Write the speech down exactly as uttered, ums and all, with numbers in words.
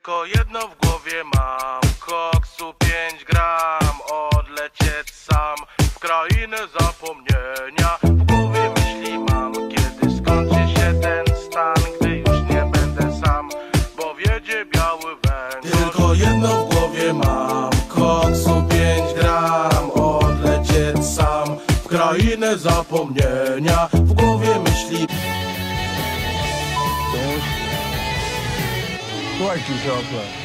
Tylko jedno w głowie mam, koksu pięć gram, odlecieć sam w krainę zapomnienia. W głowie myśli mam, kiedy skończy się ten stan, gdy już nie będę sam, bo wiedzie biały węgorz. Tylko jedno w głowie mam, koksu pięć gram, odlecieć sam w krainę zapomnienia. W głowie myśli. Słuchajcie się,